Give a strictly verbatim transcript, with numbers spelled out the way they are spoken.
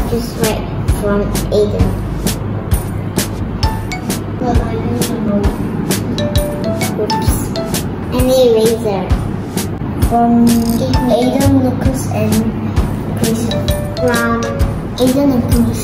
just write from Aiden. Well, I don't know. Oops. An eraser. From Aiden, Lucas, and Chris. From Aiden and Chris.